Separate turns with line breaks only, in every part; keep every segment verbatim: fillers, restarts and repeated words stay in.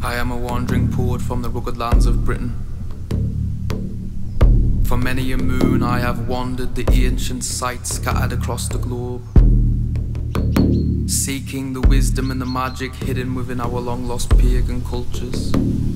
I am a wandering poet from the rugged lands of Britain. For many a moon I have wandered the ancient sites scattered across the globe, seeking the wisdom and the magic hidden within our long-lost pagan cultures.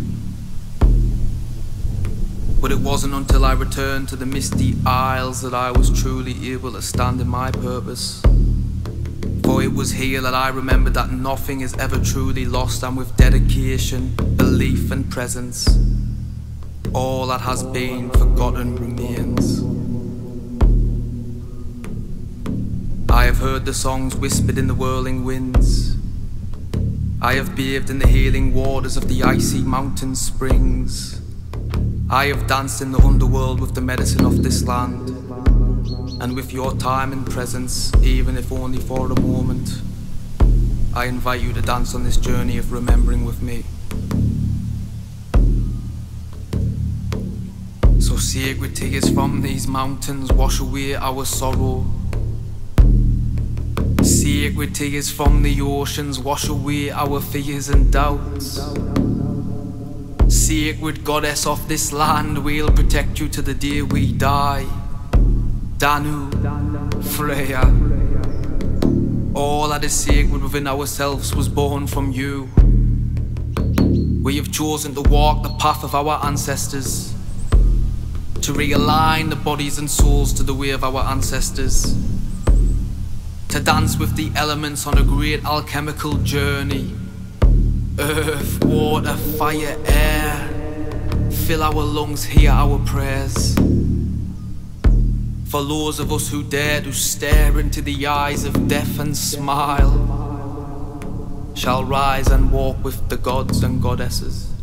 But it wasn't until I returned to the misty isles that I was truly able to stand in my purpose. For it was here that I remembered that nothing is ever truly lost, and with dedication, belief and presence, all that has been forgotten remains. I have heard the songs whispered in the whirling winds. I have bathed in the healing waters of the icy mountain springs. I have danced in the underworld with the medicine of this land. And with your time and presence, even if only for a moment, I invite you to dance on this journey of remembering with me. So sacred tears from these mountains wash away our sorrow. Sacred tears from the oceans wash away our fears and doubts. Sacred goddess of this land, we'll protect you to the day we die. Danu, Freya, all that is sacred within ourselves was born from you. We have chosen to walk the path of our ancestors, to realign the bodies and souls to the way of our ancestors, to dance with the elements on a great alchemical journey. Earth, water, fire, air, fill our lungs, hear our prayers. For those of us who dare to stare into the eyes of death and smile, shall rise and walk with the gods and goddesses.